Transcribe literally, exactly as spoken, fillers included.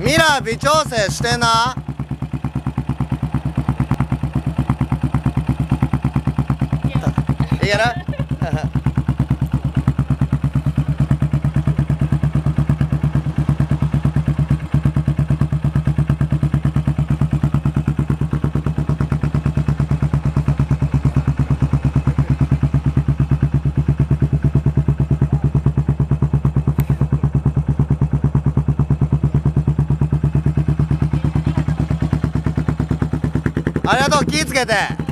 ミラー微調整してな。いける？ありがとう、気ぃつけて。